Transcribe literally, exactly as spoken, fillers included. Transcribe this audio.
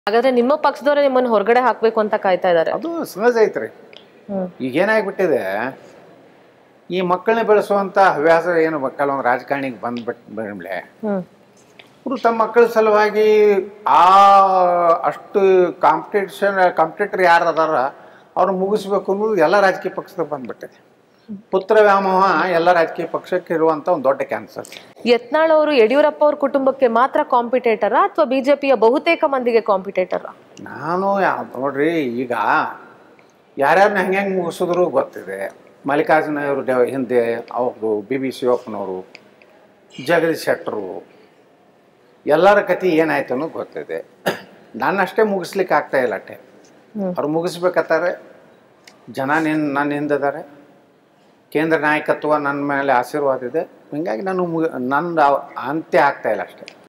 ಹಾಗಾದ್ರೆ ನಿಮ್ಮ ಪಕ್ಷದವರೇ ನಿಮ್ಮನ್ನ ಹೊರಗಡೆ ಹಾಕಬೇಕು ಅಂತ ಕಾಯ್ತಾ ಇದ್ದಾರೆ. ಅದು ಸಹಜ ಐತ್ರಿ. ಈಗ ಏನಾಗ್ಬಿಟ್ಟಿದೆ, ಈ ಮಕ್ಕಳನ್ನ ಬೆಳೆಸುವಂತ ಹವ್ಯಾಸ ಏನು ಕೆಲವೊಂದು ರಾಜಕಾರಣಿಗೆ ಬಂದ್ಬಿಟ್ಟು ಬಂದ್ಮೇಲೆ ಅವರು ತಮ್ಮ ಮಕ್ಕಳ ಸಲುವಾಗಿ ಆ ಅಷ್ಟು ಕಾಂಪಿಟೇಷನ್ ಕಾಂಪಿಟೇಟರ್ ಯಾರು ಅದಾರ ಅವ್ರು ಮುಗಿಸ್ಬೇಕು ಅನ್ನೋದು ಎಲ್ಲ ರಾಜಕೀಯ ಪಕ್ಷದಾಗ ಬಂದ್ಬಿಟ್ಟಿದೆ. ಪುತ್ರ ವ್ಯಾಮೋಹ ಎಲ್ಲ ರಾಜಕೀಯ ಪಕ್ಷಕ್ಕೆ ಇರುವಂತ ಒಂದು ದೊಡ್ಡ ಕ್ಯಾನ್ಸರ್. ಯತ್ನಾಳ್ ಅವರು ಯಡಿಯೂರಪ್ಪ ಅವ್ರ ಕುಟುಂಬಕ್ಕೆ ಮಾತ್ರ ಕಾಂಪಿಟೇಟರ ಅಥವಾ ಬಿಜೆಪಿಯ ಬಹುತೇಕ ಮಂದಿಗೆ ಕಾಂಪಿಟೇಟರ? ನಾನು ನೋಡ್ರಿ, ಈಗ ಯಾರ್ಯಾರನ್ನ ಹೆಂಗೆ ಹೆಂಗೆ ಮುಗಿಸಿದ್ರು ಗೊತ್ತಿದೆ. ಮಲ್ಲಿಕಾರ್ಜುನ ಅವರು ಡೆ ಹಿಂದೆ ಅವರು ಬಿ ಬಿ ಶಿವಪ್ಪನವರು, ಜಗದೀಶ್ ಶೆಟ್ಟರು, ಎಲ್ಲರ ಕತೆ ಏನಾಯ್ತು ಅನ್ನೋದು ಗೊತ್ತಿದೆ. ನಾನಷ್ಟೇ ಮುಗಿಸ್ಲಿಕ್ಕೆ ಆಗ್ತಾ ಇಲ್ಲ ಅಟ್ಟೆ. ಅವ್ರು ಮುಗಿಸ್ಬೇಕಾರೆ ಜನ ನಿನ್ ನನ್ನ ಹಿಂದಿದ್ದಾರೆ, ಕೇಂದ್ರ ನಾಯಕತ್ವ ನನ್ನ ಮೇಲೆ ಆಶೀರ್ವಾದ ಇದೆ. ಹೀಗಾಗಿ ನಾನು ಮುಗಿ ನನ್ನ ಅಂತ್ಯ ಆಗ್ತಾ ಇಲ್ಲ ಅಷ್ಟೇ.